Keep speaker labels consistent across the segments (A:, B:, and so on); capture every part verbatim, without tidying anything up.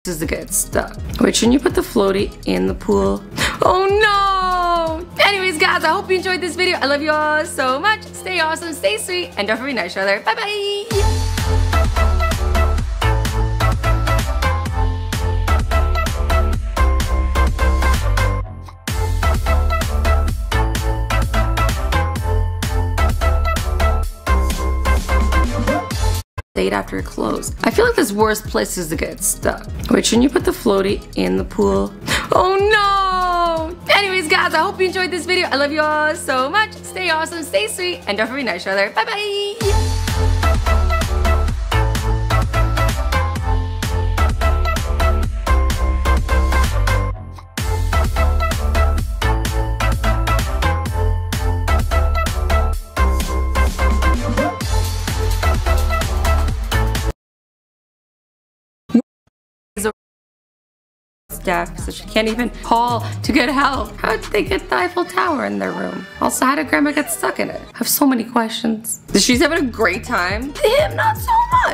A: is to get stuck. Wait, shouldn't you put the floaty in the pool? Oh no! Anyways, guys, I hope you enjoyed this video. I love you all so much. Stay awesome, stay sweet, and don't forget to each other. Bye bye! Date after it closed. I feel like there's worse places to get stuck. Wait, shouldn't you put the floaty in the pool? Oh no! Anyways, guys, I hope you enjoyed this video. I love you all so much. Stay awesome, stay sweet, and don't forget to each other. Bye bye! Deaf, so she can't even call to get help. How did they get the Eiffel Tower in their room? Also, how did Grandma get stuck in it? I have so many questions. She's having a great time. Him, not so much.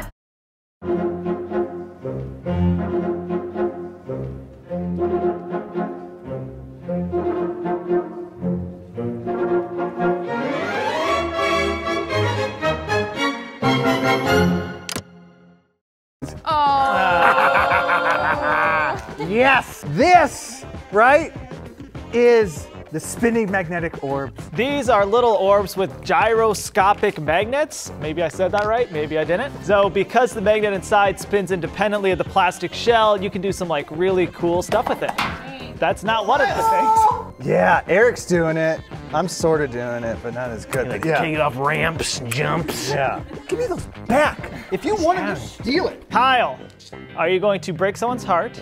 B: Yes, this, right, is the spinning magnetic orbs.
C: These are little orbs with gyroscopic magnets. Maybe I said that right, maybe I didn't. So because the magnet inside spins independently of the plastic shell, you can do some like really cool stuff with it. That's not one of the things.
B: Yeah, Eric's doing it. I'm sort of doing it, but not as good.
D: Like
B: yeah.
D: taking it off ramps and jumps.
B: Yeah. Give me those back. If you wanted to steal it.
C: Kyle, are you going to break someone's heart